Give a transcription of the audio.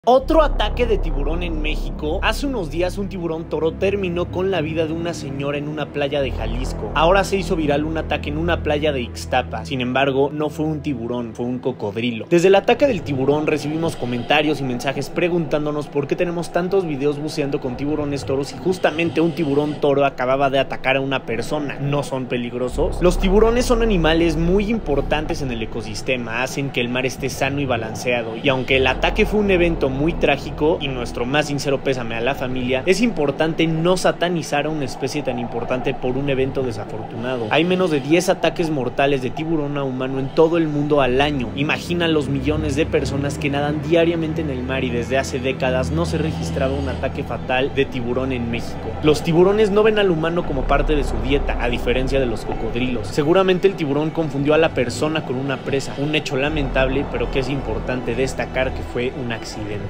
Otro ataque de tiburón en México. Hace unos días un tiburón toro terminó con la vida de una señora en una playa de Jalisco. Ahora se hizo viral un ataque en una playa de Ixtapa. Sin embargo, no fue un tiburón, fue un cocodrilo. Desde el ataque del tiburón recibimos comentarios y mensajes preguntándonos por qué tenemos tantos videos buceando con tiburones toros y justamente un tiburón toro acababa de atacar a una persona. ¿No son peligrosos? Los tiburones son animales muy importantes en el ecosistema, hacen que el mar esté sano y balanceado, y aunque el ataque fue un evento muy trágico y nuestro más sincero pésame a la familia, es importante no satanizar a una especie tan importante por un evento desafortunado. Hay menos de 10 ataques mortales de tiburón a humano en todo el mundo al año. Imagina los millones de personas que nadan diariamente en el mar y desde hace décadas no se registraba un ataque fatal de tiburón en México. Los tiburones no ven al humano como parte de su dieta, a diferencia de los cocodrilos. Seguramente el tiburón confundió a la persona con una presa, un hecho lamentable, pero que es importante destacar que fue un accidente.